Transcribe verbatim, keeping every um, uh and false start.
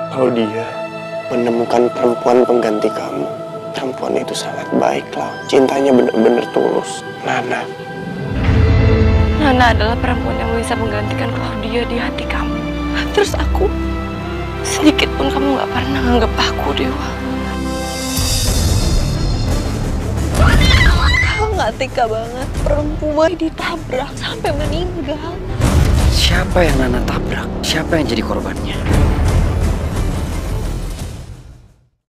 Kalau dia menemukan perempuan pengganti kamu, perempuan itu sangat baik, Lau. Cintanya benar-benar tulus. Nana. Nana adalah perempuan yang bisa menggantikan Claudia di hati kamu. Terus aku, sedikit pun kamu gak pernah anggap aku, Dewa. Kau gak tega banget, perempuan ditabrak sampai meninggal. Siapa yang Nana tabrak? Siapa yang jadi korbannya?